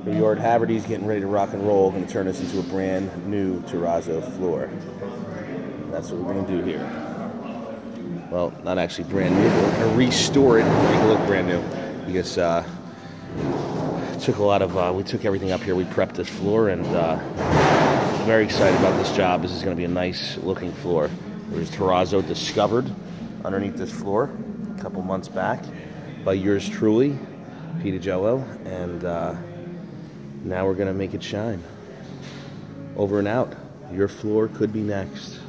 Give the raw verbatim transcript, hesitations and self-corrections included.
New York Havarty's getting ready to rock and roll. Going to turn this into a brand new terrazzo floor. That's what we're going to do here. Well, not actually brand new, but we're going to restore it and make it look brand new. Because uh, it took a lot of, uh, we took everything up here. We prepped this floor, and uh, I'm very excited about this job. This is going to be a nice looking floor. There's terrazzo discovered underneath this floor a couple months back by yours truly, Peter Joel, and uh, now we're going to make it shine. Over and out. Your floor could be next.